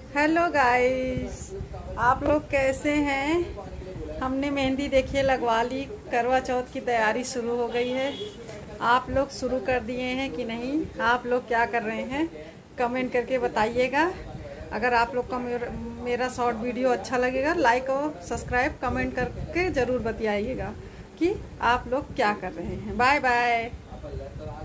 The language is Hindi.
हेलो गाइस, आप लोग कैसे हैं। हमने मेहंदी देखिए लगवा ली। करवा चौथ की तैयारी शुरू हो गई है। आप लोग शुरू कर दिए हैं कि नहीं? आप लोग क्या कर रहे हैं कमेंट करके बताइएगा। अगर आप लोग का मेरा शॉर्ट वीडियो अच्छा लगेगा, लाइक और सब्सक्राइब कमेंट करके ज़रूर बताइएगा कि आप लोग क्या कर रहे हैं। Bye bye.